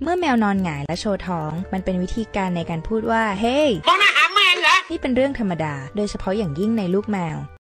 เมื่อแมวนอนหงายและโชว์ท้องมันเป็นวิธีการในการพูดว่าเฮ้ยมองหน้าหาแมงเหรอนี่เป็นเรื่องธรรมดาโดยเฉพาะอย่างยิ่งในลูกแมว